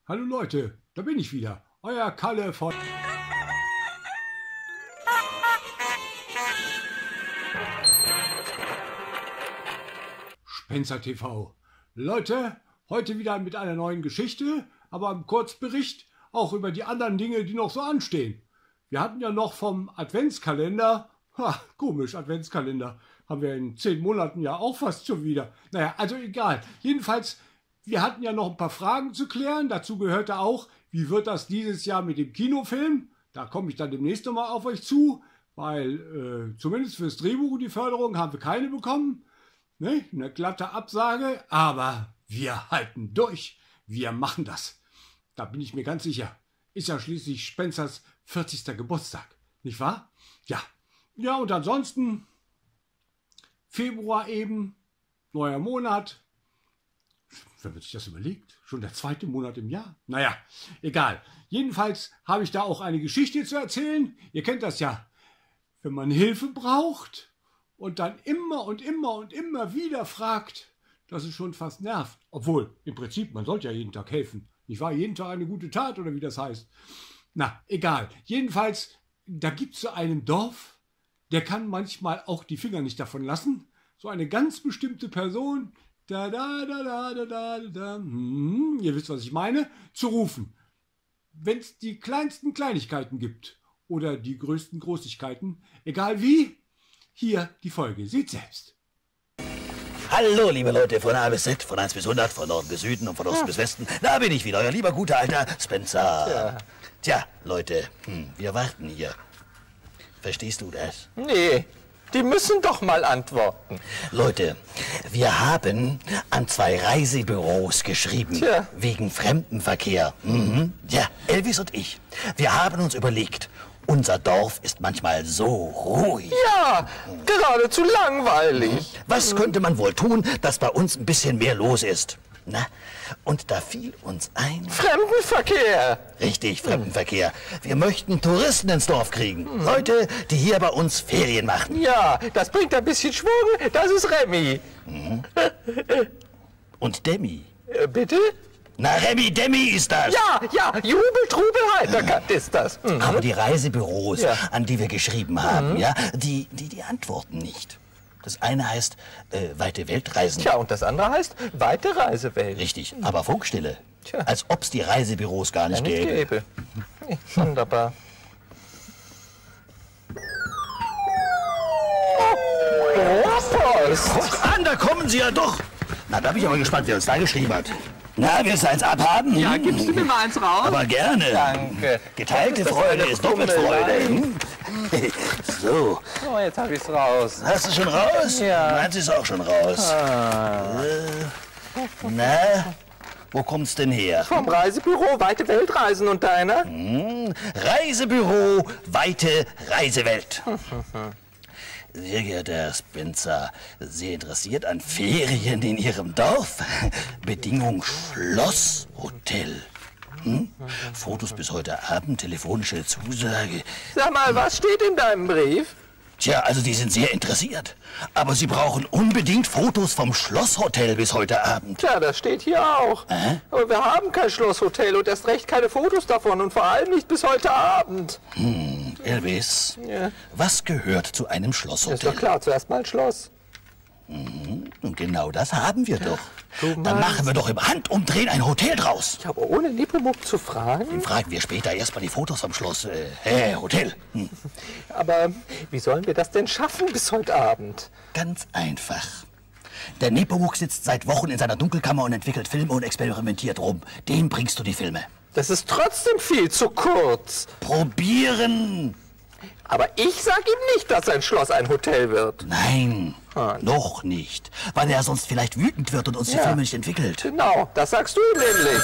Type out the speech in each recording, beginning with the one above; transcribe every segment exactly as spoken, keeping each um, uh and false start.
Hallo Leute, da bin ich wieder, euer Kalle von Spencer T V. Leute, heute wieder mit einer neuen Geschichte, aber im Kurzbericht auch über die anderen Dinge, die noch so anstehen. Wir hatten ja noch vom Adventskalender, ha, komisch, Adventskalender, haben wir in zehn Monaten ja auch fast schon wieder. Naja, also egal. Jedenfalls, wir hatten ja noch ein paar Fragen zu klären. Dazu gehörte auch, wie wird das dieses Jahr mit dem Kinofilm? Da komme ich dann demnächst nochmal auf euch zu, weil äh, zumindest fürs Drehbuch die Förderung haben wir keine bekommen. Ne? Eine glatte Absage, aber wir halten durch. Wir machen das. Da bin ich mir ganz sicher. Ist ja schließlich Spencers vierzigster Geburtstag, nicht wahr? Ja. Ja, und ansonsten Februar eben, neuer Monat. Wer wird sich das überlegt? Schon der zweite Monat im Jahr? Naja, egal. Jedenfalls habe ich da auch eine Geschichte zu erzählen. Ihr kennt das ja. Wenn man Hilfe braucht und dann immer und immer und immer wieder fragt, dass es schon fast nervt. Obwohl, im Prinzip, man sollte ja jeden Tag helfen. Nicht wahr? Jeden Tag eine gute Tat oder wie das heißt. Na, egal. Jedenfalls, da gibt es so einen Dorf, der kann manchmal auch die Finger nicht davon lassen. So eine ganz bestimmte Person, da, da, da, da, da, da, da, hm, ihr wisst, was ich meine, zu rufen. Wenn es die kleinsten Kleinigkeiten gibt oder die größten Großigkeiten, egal wie, hier die Folge, seht selbst. Hallo, liebe Leute, von A bis Z, von eins bis hundert, von Norden bis Süden und von Osten ja. bis Westen. Da bin ich wieder, euer lieber guter alter Spencer. Tja, Tja Leute, hm, wir warten hier. Verstehst du das? Nee, die müssen doch mal antworten. Leute, wir haben an zwei Reisebüros geschrieben, Tja. wegen Fremdenverkehr. Mhm. Ja, Elvis und ich, wir haben uns überlegt, unser Dorf ist manchmal so ruhig. Ja, geradezu langweilig. Was könnte man wohl tun, dass bei uns ein bisschen mehr los ist? Na, und da fiel uns ein... Fremdenverkehr. Richtig, Fremdenverkehr. Wir möchten Touristen ins Dorf kriegen. Hm. Leute, die hier bei uns Ferien machen. Ja, das bringt ein bisschen Schwung. Das ist Remy. Mhm. Und Demi. Äh, bitte? Na, Remy Demi ist das. Ja, ja, Jubel, Trubel, Heiterkeit ist das. Mhm. Aber die Reisebüros, ja. an die wir geschrieben haben, mhm. ja, die, die, die antworten nicht. Das eine heißt äh, weite Weltreisen. Tja, und das andere heißt weite Reisewelt. Richtig, aber Funkstille. Tja. Als ob es die Reisebüros gar nicht, ja, nicht gäbe. gäbe. Nee, wunderbar. Oh, guck an, da kommen sie ja doch. Na, da bin ich aber gespannt, wer uns da geschrieben hat. Na, willst du eins abhaben? Ja, gibst du mir mal eins raus? Aber gerne. Danke. Geteilte Freude ist doppelt Freude. Hm? So. Oh, jetzt hab ich's raus. Hast du schon raus? Ja. Meins ist auch schon raus. Ah. Äh, na, wo kommt's denn her? Vom Reisebüro Weite Weltreisen und deiner? Hm, Reisebüro Weite Reisewelt. Sehr geehrter Herr Spencer, sehr interessiert an Ferien in Ihrem Dorf? Bedingung Schlosshotel. Hm? Fotos bis heute Abend, telefonische Zusage. Sag mal, was steht in deinem Brief? Tja, also die sind sehr interessiert. Aber Sie brauchen unbedingt Fotos vom Schlosshotel bis heute Abend. Tja, das steht hier auch. Äh? Aber wir haben kein Schlosshotel und erst recht keine Fotos davon und vor allem nicht bis heute Abend. Hm, Elvis, Ja. was gehört zu einem Schlosshotel? Ist doch klar, zuerst mal ein Schloss. Mhm, und genau das haben wir doch. Du Dann meinst- machen wir doch im Handumdrehen ein Hotel draus. Ja, aber ohne Nepomuk zu fragen? Den fragen wir später erstmal die Fotos vom Schloss. Äh, äh Hotel. Hm. Aber wie sollen wir das denn schaffen bis heute Abend? Ganz einfach. Der Nepomuk sitzt seit Wochen in seiner Dunkelkammer und entwickelt Filme und experimentiert rum. Dem bringst du die Filme. Das ist trotzdem viel zu kurz. Probieren! Aber ich sag ihm nicht, dass sein Schloss ein Hotel wird. Nein, Ah. noch nicht. Weil er sonst vielleicht wütend wird und uns die Ja. Filme nicht entwickelt. Genau, das sagst du ihm nämlich.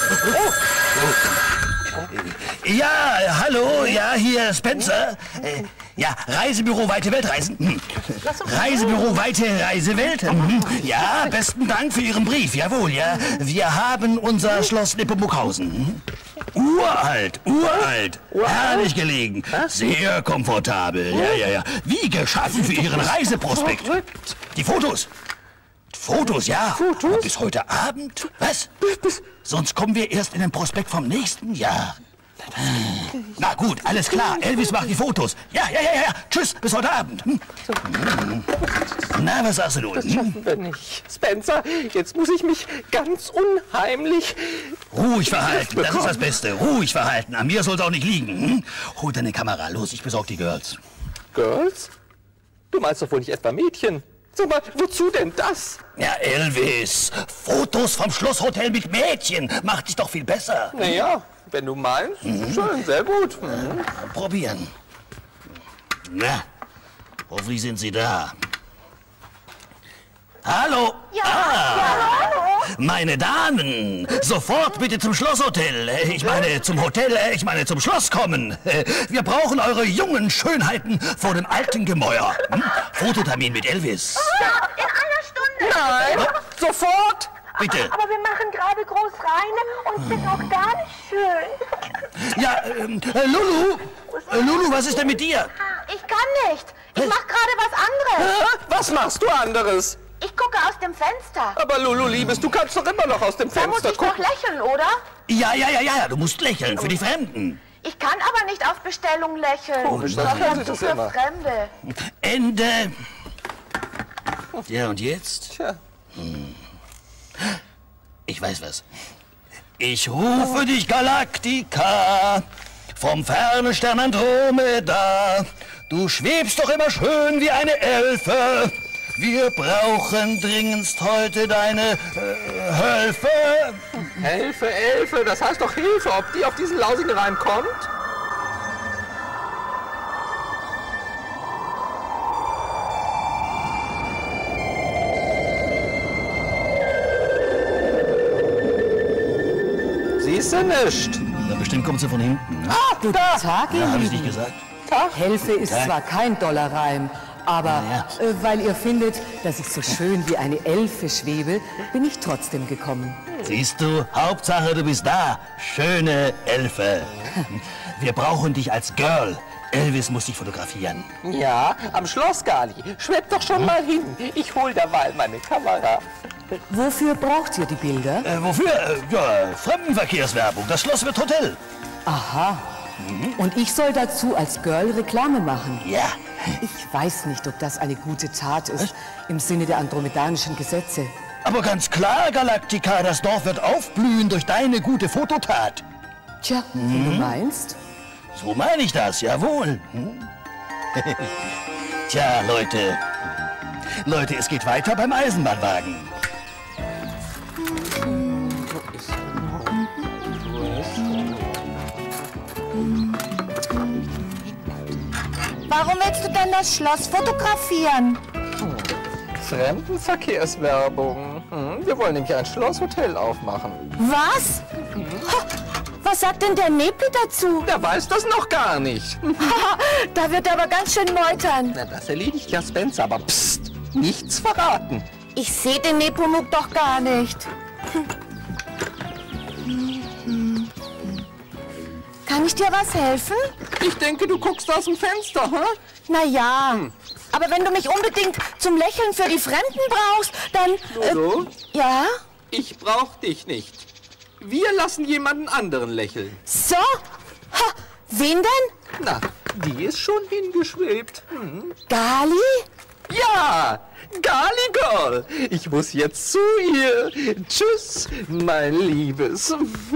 Ja, hallo, ja, hier Spencer. Äh, ja, Reisebüro Weite Weltreisen. Hm. Reisebüro Weite Reisewelt. Hm. Ja, besten Dank für Ihren Brief. Jawohl, ja. Wir haben unser Schloss Nepomuk-Hausen. Hm. Uralt, uralt, herrlich gelegen, sehr komfortabel. Ja, ja, ja. Wie geschaffen für Ihren Reiseprospekt. Die Fotos. Fotos, ja. Fotos? Aber bis heute Abend? Was? Sonst kommen wir erst in den Prospekt vom nächsten Jahr. Na gut, alles klar. Elvis macht die Fotos. Ja, ja, ja, ja. Tschüss, bis heute Abend. Hm? Na, was sagst du nun? Das schaffen wir nicht. Spencer, jetzt muss ich mich ganz unheimlich... Ruhig verhalten, das ist das Beste. Ruhig verhalten. An mir soll es auch nicht liegen. Hm? Hol deine Kamera. Los, ich besorge die Girls. Girls? Du meinst doch wohl nicht etwa Mädchen? Sag mal, wozu denn das? Ja, Elvis, Fotos vom Schlosshotel mit Mädchen macht dich doch viel besser. Naja, wenn du meinst, mhm. Schön, sehr gut. Mhm. Probieren. Na, hoffentlich sind sie da. Hallo? Ja, ah, ja, hallo. Meine Damen, sofort bitte zum Schlosshotel. Ich meine zum Hotel, ich meine zum Schloss kommen. Wir brauchen eure jungen Schönheiten vor dem alten Gemäuer. Hm? Fototermin mit Elvis. Ja, in einer Stunde. Nein, sofort. Bitte. Aber wir machen gerade groß rein und sind noch gar nicht schön. Ja, ähm, äh, Lulu, äh, Lulu, was ist denn mit dir? Ich kann nicht. Ich mach gerade was anderes. Hä? Was machst du anderes? Ich gucke aus dem Fenster. Aber Lulu, Liebes, du kannst doch immer noch aus dem Da muss Fenster ich doch gucken. lächeln, oder? Ja, ja, ja, ja, du musst lächeln für die Fremden. Ich kann aber nicht auf Bestellung lächeln. Komisch, das Sondern tut sie das für immer. Fremde. Ende. Ja, und jetzt? Tja. Ich weiß was. Ich rufe dich, Galaktika, vom fernen Stern Andromeda. Du schwebst doch immer schön wie eine Elfe. Wir brauchen dringendst heute deine äh, Hilfe. Hilfe, Elfe, das heißt doch Hilfe. Ob die auf diesen lausigen Reim kommt? Siehst du nicht? Na, bestimmt kommt sie von hinten. Ah, Guten da! Tag, ihr Ja, hab ich Lieben. nicht gesagt. Hilfe ist Tag. zwar kein Dollarreim, aber Ja. äh, weil ihr findet, dass ich so schön wie eine Elfe schwebe, bin ich trotzdem gekommen. Siehst du, Hauptsache du bist da, schöne Elfe. Wir brauchen dich als Girl. Elvis muss dich fotografieren. Ja, am Schloss, Gali. Schwebt doch schon mal hin. Ich hol derweil meine Kamera. Wofür braucht ihr die Bilder? Äh, wofür? Äh, ja, Fremdenverkehrswerbung. Das Schloss wird Hotel. Aha. Und ich soll dazu als Girl Reklame machen. Ja. Ich weiß nicht, ob das eine gute Tat ist, im Sinne der andromedanischen Gesetze. Aber ganz klar, Galaktika, das Dorf wird aufblühen durch deine gute Fototat. Tja, wenn du meinst. So meine ich das, jawohl. Hm? Tja, Leute. Leute, es geht weiter beim Eisenbahnwagen. Warum willst du denn das Schloss fotografieren? Fremdenverkehrswerbung. Hm, wir wollen nämlich ein Schlosshotel aufmachen. Was? Ha, was sagt denn der Nepi dazu? Der weiß das noch gar nicht. Da wird er aber ganz schön meutern. Na, das erledigt ja Spencer, aber psst, nichts verraten. Ich sehe den Nepomuk doch gar nicht. Kann ich dir was helfen? Ich denke, du guckst aus dem Fenster, hä? Na ja, aber wenn du mich unbedingt zum Lächeln für die Fremden brauchst, dann... Lulu, Ja? ich brauch dich nicht. Wir lassen jemanden anderen lächeln. So? Ha, wen denn? Na, die ist schon hingeschwebt. Hm. Gali? Ja, Gali Girl. Ich muss jetzt zu ihr. Tschüss, mein Liebes.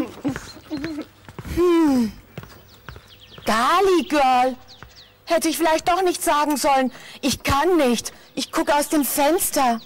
Gali Girl. Hätte ich vielleicht doch nicht sagen sollen. Ich kann nicht. Ich gucke aus dem Fenster.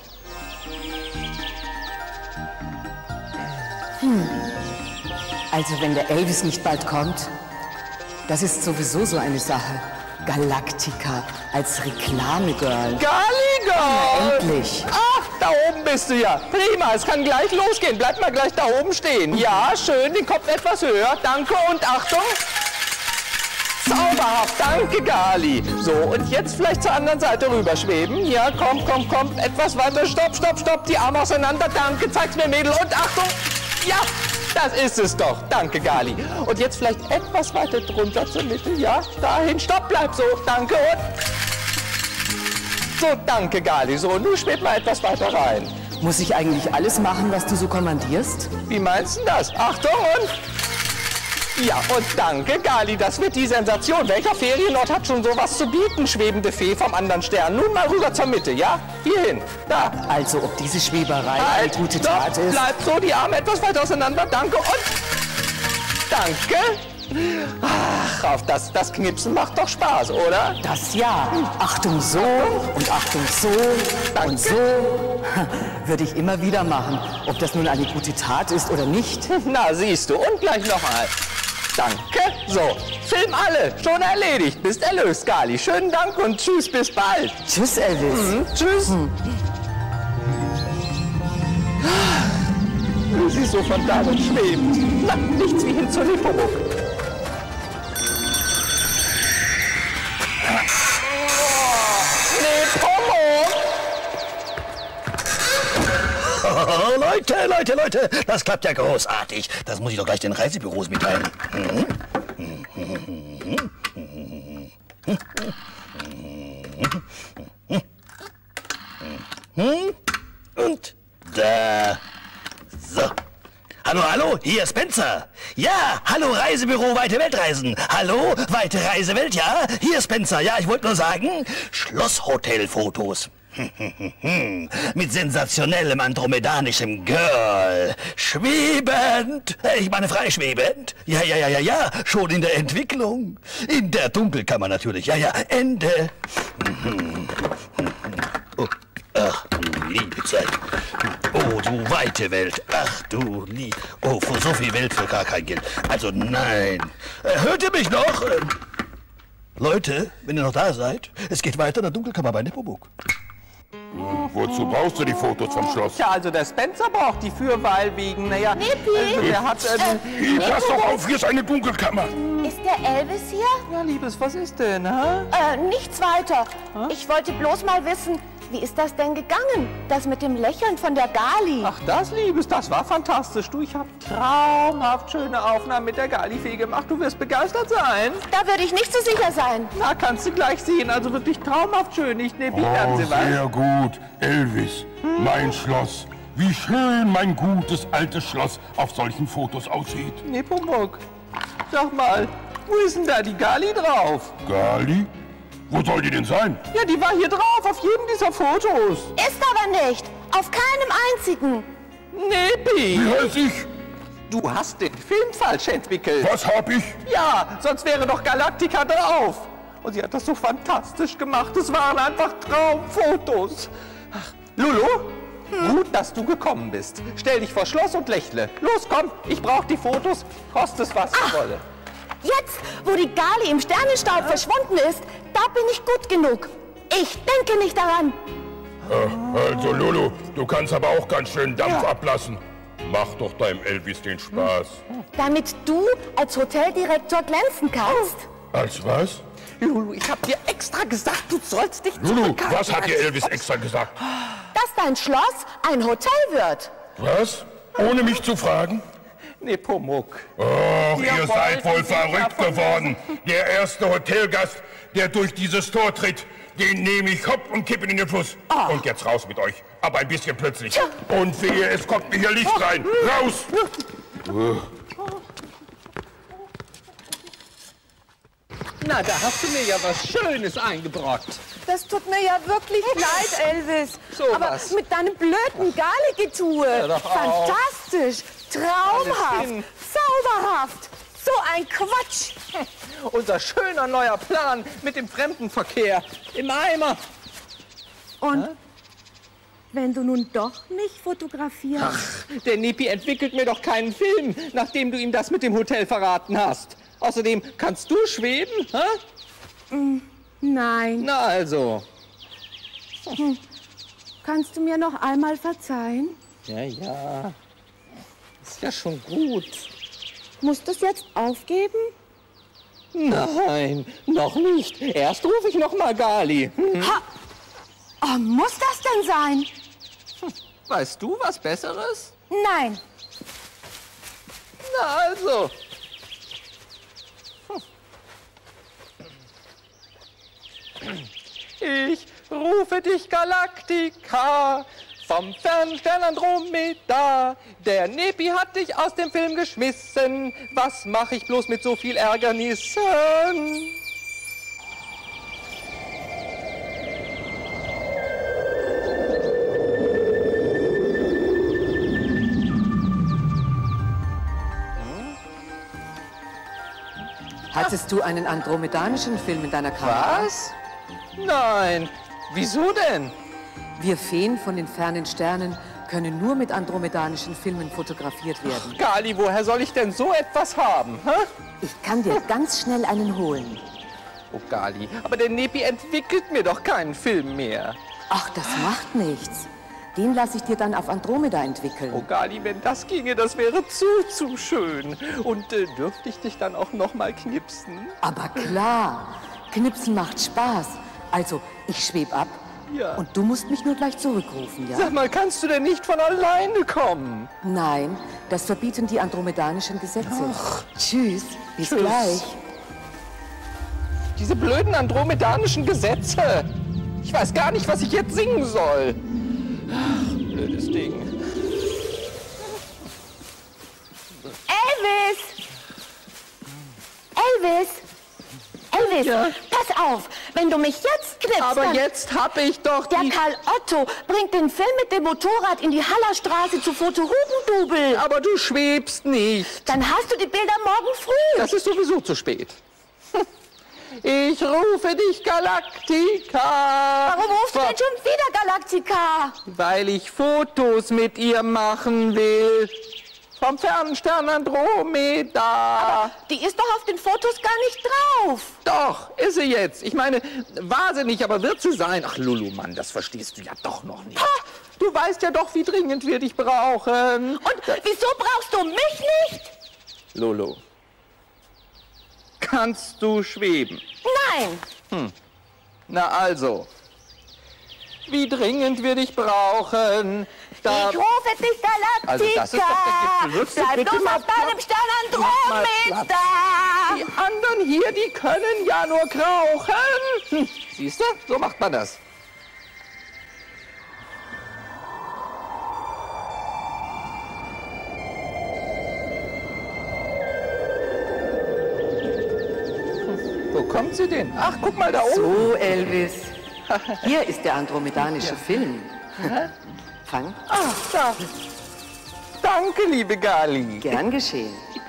Also wenn der Elvis nicht bald kommt, das ist sowieso so eine Sache. Galaktika als Reklamegirl. Gali Girl. Endlich. Ach, da oben bist du ja. Prima, es kann gleich losgehen. Bleib mal gleich da oben stehen. Ja, schön, den Kopf etwas höher. Danke und Achtung. Zauberhaft, danke Gali. So, und jetzt vielleicht zur anderen Seite rüberschweben. Ja, komm, komm, komm, etwas weiter. Stopp, stopp, stopp, die Arme auseinander. Danke, zeig's mir, Mädel. Und Achtung. Ja, das ist es doch. Danke, Gali. Und jetzt vielleicht etwas weiter drunter zur Mitte. Ja, dahin. Stopp, bleib so. Danke und... So, danke, Gali. So, nun schwebt mal etwas weiter rein. Muss ich eigentlich alles machen, was du so kommandierst? Wie meinst du das? Achtung und... Ja, und danke, Gali, das wird die Sensation. Welcher Ferienort hat schon sowas zu bieten, schwebende Fee vom anderen Stern? Nun mal rüber zur Mitte, ja? Hierhin, da. Also, ob diese Schweberei Halt, eine gute stopp, Tat ist? Bleibt so, die Arme etwas weit auseinander, danke und... Danke. Ach, auf das, das Knipsen macht doch Spaß, oder? Das ja. Achtung so und Achtung so und so. Würde ich immer wieder machen. Ob das nun eine gute Tat ist oder nicht. Na, siehst du, und gleich nochmal. Danke. So, Film alle. Schon erledigt. Bist erlöst, Gali. Schönen Dank und tschüss, bis bald. Tschüss, Elvis. Mhm, tschüss. Hm. Du siehst so von da und schweben. Na, nichts wie hin zur Nepomuk. Oh, Leute, Leute, Leute, das klappt ja großartig. Das muss ich doch gleich den Reisebüros mitteilen. Und da. So. Hallo, hallo, hier ist Spencer. Ja, hallo Reisebüro Weite Weltreisen. Hallo, Weite Reisewelt, ja, hier ist Spencer. Ja, ich wollte nur sagen, Schlosshotelfotos. Mit sensationellem andromedanischem Girl. Schwebend. Ich meine freischwebend. Ja, ja, ja, ja, ja. Schon in der Entwicklung. In der Dunkelkammer natürlich. Ja, ja. Ende. Oh, ach, du liebe Zeit. Oh, du weite Welt. Ach, du liebe... Oh, für so viel Welt für gar kein Geld. Also nein. Hört ihr mich noch? Leute, wenn ihr noch da seid, es geht weiter in der Dunkelkammer bei Nepomuk. Wozu brauchst du die Fotos vom Schloss? Tja, also der Spencer braucht die für, weil wegen, naja... Nepi! Also der hat... Ähm, Pass doch auf, hier ist eine Dunkelkammer. Ist der Elvis hier? ja, Liebes, was ist denn, hä? Äh, nichts weiter. Ich wollte bloß mal wissen, wie ist das denn gegangen? Das mit dem Lächeln von der Gali. Ach, das, Liebes, das war fantastisch. Du, ich habe traumhaft schöne Aufnahmen mit der Gali-Fee gemacht. Du wirst begeistert sein. Da würde ich nicht so sicher sein. Na, kannst du gleich sehen. Also wirklich traumhaft schön. Ich nehme die Oh, Fernsehwahl. sehr gut. Elvis, mein Schloss. Wie schön mein gutes altes Schloss auf solchen Fotos aussieht. Nepomuk, sag mal, wo ist denn da die Gali drauf? Gali? Wo soll die denn sein? Ja, die war hier drauf, auf jedem dieser Fotos. Ist aber nicht. Auf keinem einzigen. Nepi, Wie heiß ich? du hast den Film falsch entwickelt. Was hab ich? Ja, sonst wäre doch Galactica drauf. Und sie hat das so fantastisch gemacht. Es waren einfach Traumfotos. Ach, Lulu, gut, dass du gekommen bist. Stell dich vor Schloss und lächle. Los, komm, ich brauche die Fotos, koste es was es wolle. Jetzt, wo die Gali im Sternenstaub verschwunden ist, da bin ich gut genug. Ich denke nicht daran. Also Lulu, du kannst aber auch ganz schön Dampf ablassen. Mach doch deinem Elvis den Spaß. Damit du als Hoteldirektor glänzen kannst. Als was? Lulu, ich hab dir extra gesagt, du sollst dich Lulu, zurückhalten. was hat dir Elvis extra gesagt? Dass dein Schloss ein Hotel wird. Was? Ohne mich zu fragen? Nepomuk. Och, Wir ihr seid wohl wollten Sie verrückt davon geworden. Der erste Hotelgast, der durch dieses Tor tritt, den nehme ich hopp und kippe in den Fluss. Und jetzt raus mit euch. Aber ein bisschen plötzlich. Und wehe, es kommt mir hier Licht rein. Raus! Na, da hast du mir ja was Schönes eingebrockt. Das tut mir ja wirklich leid, Elvis. So Aber was. mit deinem blöden Gali-Getue. doch auf. Fantastisch, traumhaft, Alles hin. zauberhaft. So ein Quatsch. Unser schöner neuer Plan mit dem Fremdenverkehr im Eimer. Und wenn du nun doch nicht fotografierst? Der Nepi entwickelt mir doch keinen Film, nachdem du ihm das mit dem Hotel verraten hast. Außerdem, kannst du schweben? Hä? Nein. Na also. Kannst du mir noch einmal verzeihen? Ja, ja. Ist ja schon gut. Musst du es jetzt aufgeben? Nein, noch nicht. Erst rufe ich noch mal Gali. Hm. Ha! Oh, muss das denn sein? Weißt du was Besseres? Nein. Na also. Ich rufe dich, Galactica, Vom Fernstern Andromeda, der Nepi hat dich aus dem Film geschmissen. Was mache ich bloß mit so viel Ärgernissen? Hattest du einen andromedanischen Film in deiner Kamera? Was? Nein. Wieso denn? Wir Feen von den fernen Sternen können nur mit andromedanischen Filmen fotografiert werden. Ach, Gali, woher soll ich denn so etwas haben? Hä? Ich kann dir ganz schnell einen holen. Oh, Gali, aber der Nepi entwickelt mir doch keinen Film mehr. Ach, das macht nichts. Den lasse ich dir dann auf Andromeda entwickeln. Oh, Gali, wenn das ginge, das wäre zu, zu schön. Und äh, dürfte ich dich dann auch noch mal knipsen? Aber klar, Knipsen macht Spaß. Also, ich schweb ab. Ja. Und du musst mich nur gleich zurückrufen, ja? Sag mal, kannst du denn nicht von alleine kommen? Nein, das verbieten die andromedanischen Gesetze. Ach. Tschüss, bis Tschüss. gleich. Diese blöden andromedanischen Gesetze. Ich weiß gar nicht, was ich jetzt singen soll. Ach, blödes Ding. Elvis! Elvis! Elvis, Ja? pass auf, wenn du mich jetzt knippst, Aber dann... jetzt hab ich doch Der die... Karl Otto bringt den Film mit dem Motorrad in die Hallerstraße zu Foto Hugendubel. Aber du schwebst nicht. Dann hast du die Bilder morgen früh. Das ist sowieso zu spät. Ich rufe dich, Galaktika. Warum rufst du denn schon wieder Galaktika? Weil ich Fotos mit ihr machen will. Vom fernen Stern Andromeda. Die ist doch auf den Fotos gar nicht drauf. Doch, ist sie jetzt. Ich meine, wahnsinnig, aber wird sie sein. Ach, Lulu, Mann, das verstehst du ja doch noch nicht. Ha! Du weißt ja doch, wie dringend wir dich brauchen. Und wieso brauchst du mich nicht? Lulu, kannst du schweben? Nein. Na also, wie dringend wir dich brauchen. Da Ich rufe dich, Galaktika. Also das ist doch der Gipfel. Würdest du Bleib bitte bloß mal auf deinem Stern Mach mal Andromeda. Die anderen hier, die können ja nur krauchen. Hm, siehst du, so macht man das. Hm, wo kommt sie denn? Ach, guck mal da oben. So, Elvis. Hier ist der andromedanische Film. Fang. Ach, da. Danke, liebe Gali. Gern geschehen.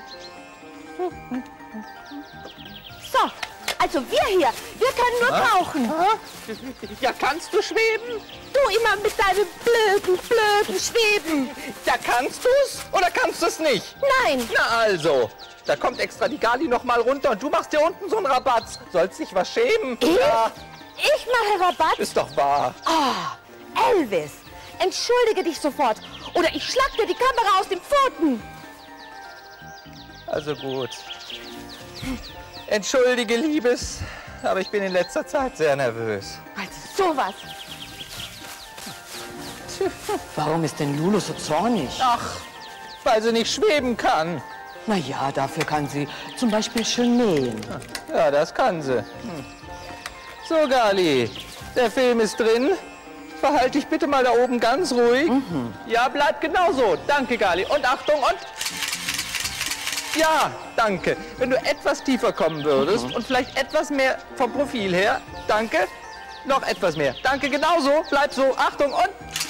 So, also wir hier, wir können nur tauchen. Ja, kannst du schweben? Du immer mit deinem blöden, blöden Schweben. Ja, kannst du's oder kannst du's nicht? Nein. Na also, da kommt extra die Gali noch mal runter und du machst hier unten so einen Rabatz. Sollst dich was schämen? Ich? Ja, Ich mache Rabatt? ist doch wahr. Oh, Elvis, entschuldige dich sofort. Oder ich schlag dir die Kamera aus den Pfoten. Also gut. Entschuldige, Liebes, aber ich bin in letzter Zeit sehr nervös. Also sowas. Warum ist denn Lulu so zornig? Ach, weil sie nicht schweben kann. Na ja, dafür kann sie zum Beispiel schön nähen. Ja, das kann sie. Hm. So, Gali, der Film ist drin. Verhalte dich bitte mal da oben ganz ruhig. Mhm. Ja, bleib genauso. Danke, Gali. Und Achtung und... Ja, danke. Wenn du etwas tiefer kommen würdest mhm. und vielleicht etwas mehr vom Profil her. Danke. Noch etwas mehr. Danke, genauso. Bleib so. Achtung und...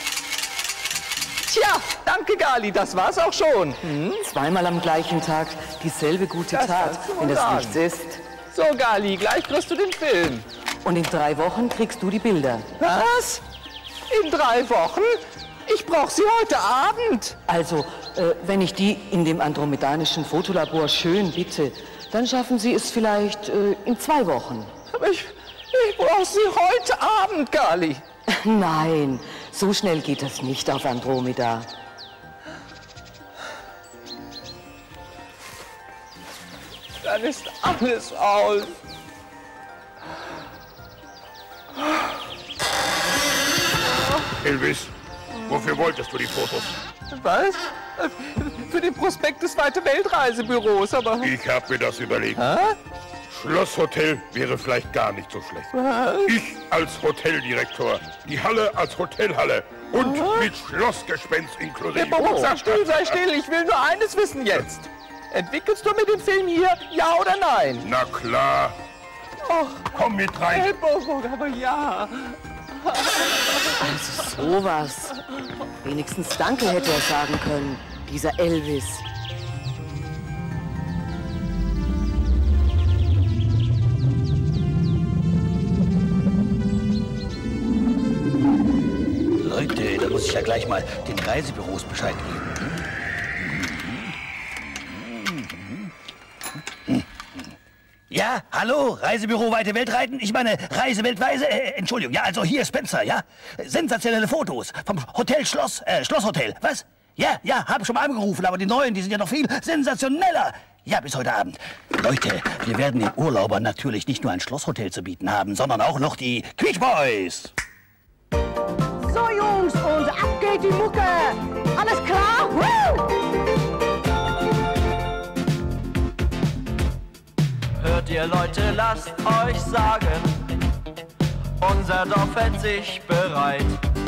Tja, danke, Gali. Das war's auch schon. Hm? Zweimal am gleichen Tag dieselbe gute Das Tat, kannst du wohl wenn das sagen. nichts ist. So, Gali, gleich kriegst du den Film. Und in drei Wochen kriegst du die Bilder. Was? In drei Wochen? Ich brauche sie heute Abend. Also, äh, wenn ich die in dem andromedanischen Fotolabor schön bitte, dann schaffen sie es vielleicht äh, in zwei Wochen. Aber ich, ich brauche sie heute Abend, Gali. Nein, so schnell geht das nicht auf Andromeda. Dann ist alles aus. Elvis, wofür wolltest du die Fotos? Was? Für den Prospekt des Weite Weltreisebüros, aber... Ich habe mir das überlegt. Hä? Schlosshotel wäre vielleicht gar nicht so schlecht. Ich als Hoteldirektor, die Halle als Hotelhalle Und mit Schlossgespenst inklusive. Nepomuk, sei still, sei still. Ich will nur eines wissen jetzt. Entwickelst du mir den Film hier, ja oder nein? Na klar. Och, komm mit rein. Nepomuk, aber ja. Also sowas. Wenigstens Danke hätte er sagen können, dieser Elvis. Leute, da muss ich ja gleich mal den Reisebüros Bescheid geben. Ja, hallo, Reisebüro Weite Welt reiten. Ich meine, Reise weltweise. Äh, Entschuldigung, ja, also hier Spencer, ja? Sensationelle Fotos vom Hotel Schloss, äh, Schlosshotel. Was? Ja, ja, hab schon mal angerufen, aber die neuen, die sind ja noch viel sensationeller. Ja, bis heute Abend. Leute, wir werden den Urlaubern natürlich nicht nur ein Schlosshotel zu bieten haben, sondern auch noch die Quietsch Boys. So, Jungs, und ab geht die Mucke. Alles klar? Woo! Hört ihr Leute, lasst euch sagen, unser Dorf hält sich bereit.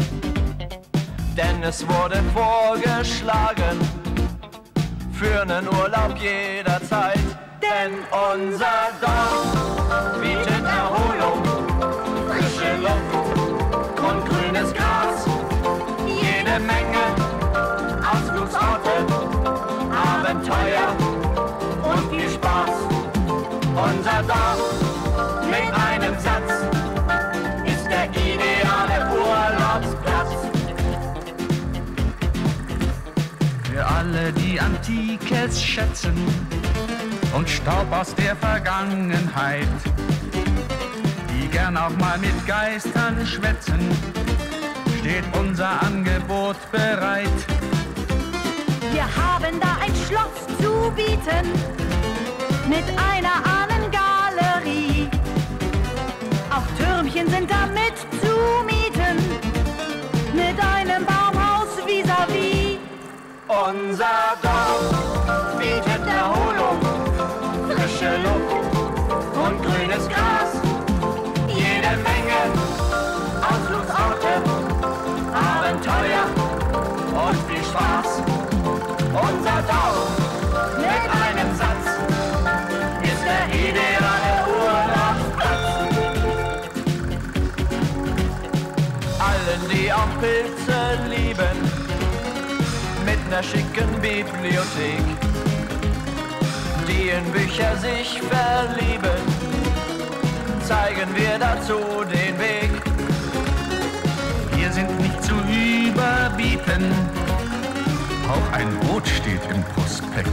Denn es wurde vorgeschlagen, für nen Urlaub jederzeit. Denn unser Dorf bietet Erholung, frische Luft und grünes Gras. Jede Menge Ausflugsorte, Abenteuer und viel Spaß. Unser Dorf mit einem Satz ist der ideale Urlaubsplatz. Für alle, die Antikes schätzen und Staub aus der Vergangenheit, die gern auch mal mit Geistern schwätzen, steht unser Angebot bereit. Wir haben da ein Schloss zu bieten, mit einer Ahnengalerie. Auch Türmchen sind damit zu mieten, mit einem Baumhaus vis-à-vis. Unser Dorf bietet Erholung, frische Luft und grünes Gras. Jede Menge Ausflugsorte, Abenteuer und viel Spaß. Unser Dorf mit einem Satz ist der ideale Urlaubsplatz. Allen, die auch Pilze lieben, mit ner schicken Bibliothek, die in Bücher sich verlieben, zeigen wir dazu den Weg. Wir sind nicht zu überbieten, auch ein Boot steht im Prospekt.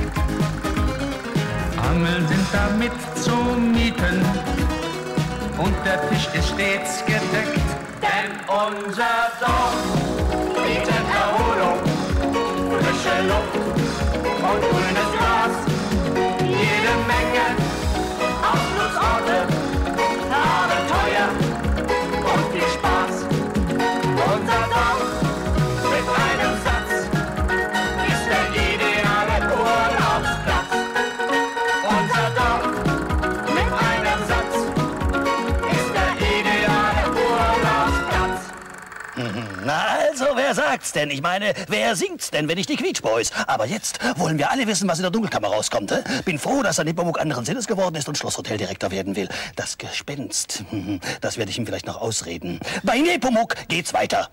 Angeln sind damit zu mieten und der Tisch ist stets gedeckt. Denn unser Dorf bietet Erholung, frische Luft und grünes Gras. Jede Menge Ausflugsorte, Abenteuer und viel Spaß. Unser Dorf mit einem Satz ist der ideale Urlaubsplatz. Unser Dorf mit einem Satz ist der ideale Urlaubsplatz. Na also, wer sagt's denn? Ich meine, wer singt's denn, wenn nicht die Quietsch Boys? Aber jetzt wollen wir alle wissen, was in der Dunkelkammer rauskommt. He? Bin froh, dass der Nepomuk anderen Sinnes geworden ist und Schlosshoteldirektor werden will. Das Gespenst, das werde ich ihm vielleicht noch ausreden. Bei Nepomuk geht's weiter.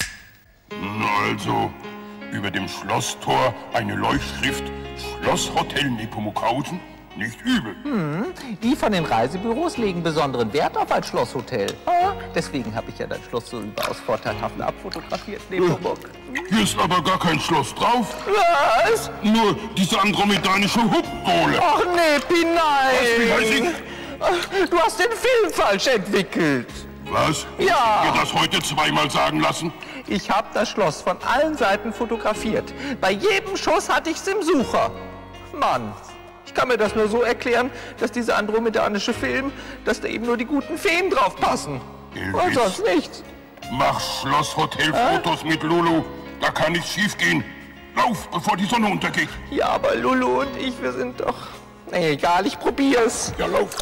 Also, über dem Schlosstor eine Leuchtschrift Schlosshotel Nepomukhausen? Nicht übel. Hm, die von den Reisebüros legen besonderen Wert auf ein Schlosshotel. Ah, deswegen habe ich ja dein Schloss so überaus vorteilhaft abfotografiert, Nepomuk. Hier ist aber gar kein Schloss drauf. Was? Nur diese andromedanische Hubkohle. Ach, Nepi, nein! Was, wie heißt ich? Du hast den Film falsch entwickelt. Was? Ja. Dir das heute zweimal sagen lassen? Ich habe das Schloss von allen Seiten fotografiert. Bei jedem Schuss hatte ich's im Sucher. Mann, ich kann mir das nur so erklären, dass dieser andromedanische Film, dass da eben nur die guten Feen drauf passen. Elvis, Und sonst nichts. mach Schlosshotelfotos mit Lulu. Da kann nichts schief gehen. Lauf, bevor die Sonne untergeht. Ja, aber Lulu und ich, wir sind doch... Nee, egal, ich probier's. Ja, lauf.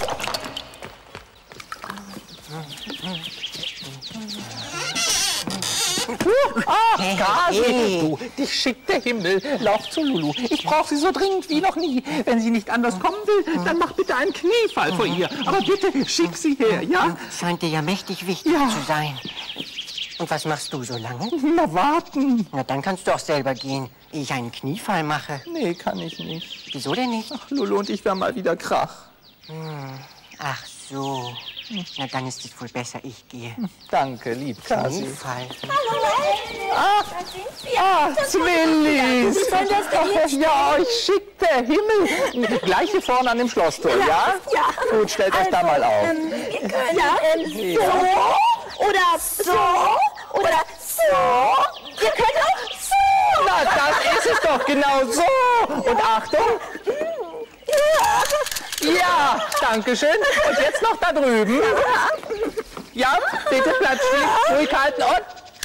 Uh, ah, Kasi, du, dich schickt der Himmel. Lauf zu Lulu. Ich brauche sie so dringend wie noch nie. Wenn sie nicht anders kommen will, dann mach bitte einen Kniefall vor ihr. Aber bitte, schick sie her, ja? Scheint dir ja mächtig wichtig Ja. zu sein. Und was machst du so lange? Na, warten. Na, dann kannst du auch selber gehen, ehe ich einen Kniefall mache. Nee, kann ich nicht. Wieso denn nicht? Ach, Lulu und ich, wir haben mal wieder Krach. Hm. Ach so. Na, dann ist es wohl besser, ich gehe. Danke, lieb Kasi. Kniefall. Ah, ah Zwillis. Ach, ja, euch schickt der Himmel. Gleich hier vorne an dem Schlosstor, ja? Ja. Gut, stellt euch da mal auf. Ähm, wir können ja, ähm, so oder so oder so. Wir können auch so. Na, dann ist es doch genau so. Und Achtung. Ja, danke schön. Und jetzt noch da drüben. Ja, bitte Platz stehen, ruhig halten und...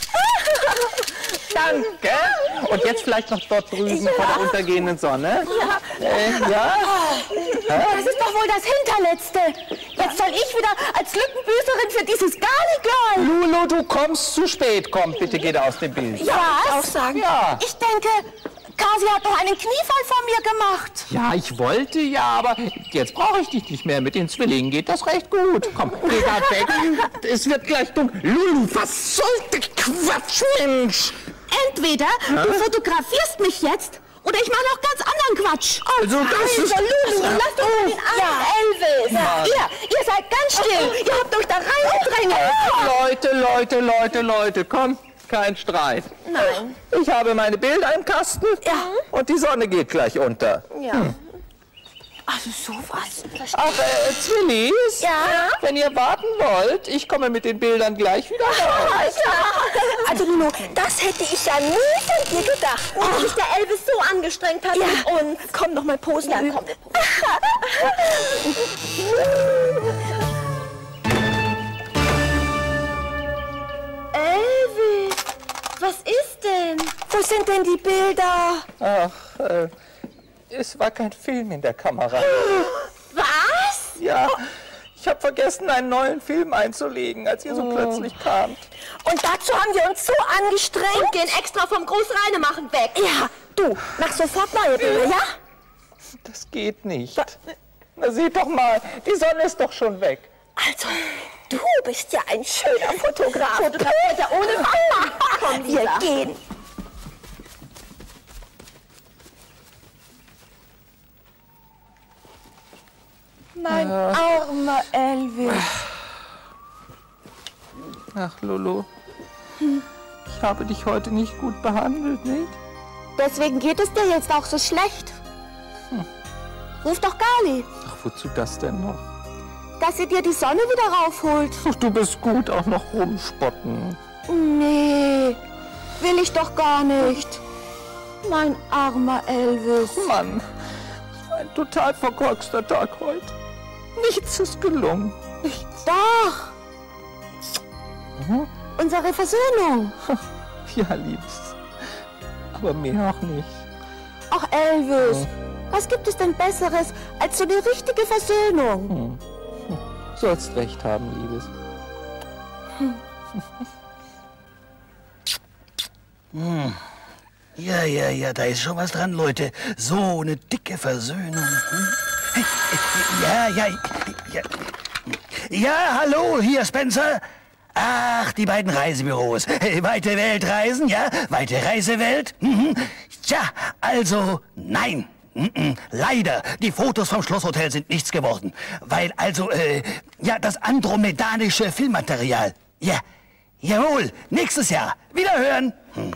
Danke. Und jetzt vielleicht noch dort drüben vor der untergehenden Sonne. Ja. Äh, ja. Das ist doch wohl das Hinterletzte. Jetzt soll ich wieder als Lückenbüßerin für dieses Garligirl. Lulu, du kommst zu spät. Komm, bitte geh da aus dem Bild. Ja, auch sagen. Ja. Ich denke, Kasi hat doch einen Kniefall von mir gemacht. Ja, ich wollte ja, aber jetzt brauche ich dich nicht mehr. Mit den Zwillingen geht das recht gut. Komm, geh da weg. Es wird gleich dunkel. Lulu, was soll der Quatsch, Mensch? Entweder du fotografierst mich jetzt oder ich mache noch ganz anderen Quatsch. Also, das also, ist... Lulu, lass doch mal den armen Elvis. Mann. Ihr, ihr seid ganz still. Ihr habt euch da reingedrängelt. Leute, Leute, Leute, Leute, komm. Kein Streit. Nein. Ich habe meine Bilder im Kasten Ja. und die Sonne geht gleich unter. Ja. Hm. Also sowas. Ach, äh, Zwillis, Ja? wenn ihr warten wollt, ich komme mit den Bildern gleich wieder raus. Also Lulu, das hätte ich ja nie von dir gedacht. Wie sich der Elvis so angestrengt hat Ja. mit uns. Komm noch mal posen. Ja, komm. Elvis, was ist denn? Wo sind denn die Bilder? Ach, äh, es war kein Film in der Kamera. Was? Ja, ich habe vergessen, einen neuen Film einzulegen, als ihr so plötzlich kamt. Und dazu haben wir uns so angestrengt. Und gehen extra vom Großreinemachen weg. Ja, du, mach sofort neue Bilder, ja? Das geht nicht. Na, seht doch mal, die Sonne ist doch schon weg. Also, du bist ja ein schöner Fotograf. Fotograf ja ohne Wasser. Komm, Lisa. Wir gehen. Mein armer Elvis. Ach, Lulu, ich habe dich heute nicht gut behandelt, nicht? Deswegen geht es dir jetzt auch so schlecht. Ruf doch Gali, Ach, wozu das denn noch? dass sie dir die Sonne wieder raufholt. Ach, du bist gut, auch noch rumspotten. Nee, will ich doch gar nicht. Mein armer Elvis. Mann, das war ein total verkorkster Tag heute. Nichts ist gelungen. Nichts. Doch. Mhm. Unsere Versöhnung. Ja, Liebes. Aber mehr auch nicht. Ach, Elvis, Hm. was gibt es denn Besseres als so eine richtige Versöhnung? Hm. Hm. Sollst recht haben, Liebes. Hm. Ja, ja, ja, da ist schon was dran, Leute. So eine dicke Versöhnung. Hm? Ja, ja, ja. Ja, hallo, hier Spencer. Ach, die beiden Reisebüros. Weite Weltreisen, ja? Weite Reisewelt? Mhm. Tja, also nein. Mhm. Leider, die Fotos vom Schlosshotel sind nichts geworden. Weil also, äh, ja, das andromedanische Filmmaterial. Ja, jawohl, nächstes Jahr. Wiederhören. Hm.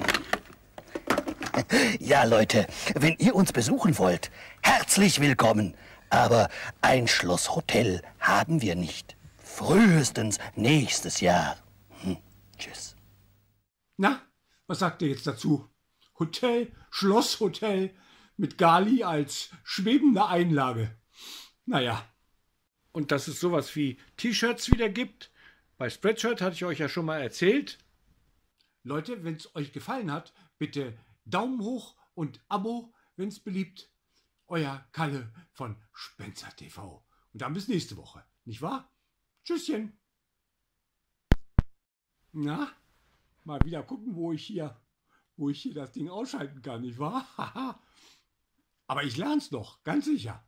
Ja, Leute, wenn ihr uns besuchen wollt, herzlich willkommen. Aber ein Schlosshotel haben wir nicht. Frühestens nächstes Jahr. Hm. Tschüss. Na, was sagt ihr jetzt dazu? Hotel, Schlosshotel mit Gali als schwebende Einlage. Naja. Und dass es sowas wie T-Shirts wieder gibt. Bei Spreadshirt hatte ich euch ja schon mal erzählt. Leute, wenn es euch gefallen hat, bitte Daumen hoch und Abo, wenn es beliebt. Euer Kalle von Spencer T V. Und dann bis nächste Woche. Nicht wahr? Tschüsschen. Na? mal wieder gucken, wo ich hier, wo ich hier das Ding ausschalten kann, nicht wahr? Aber ich lern's noch, ganz sicher.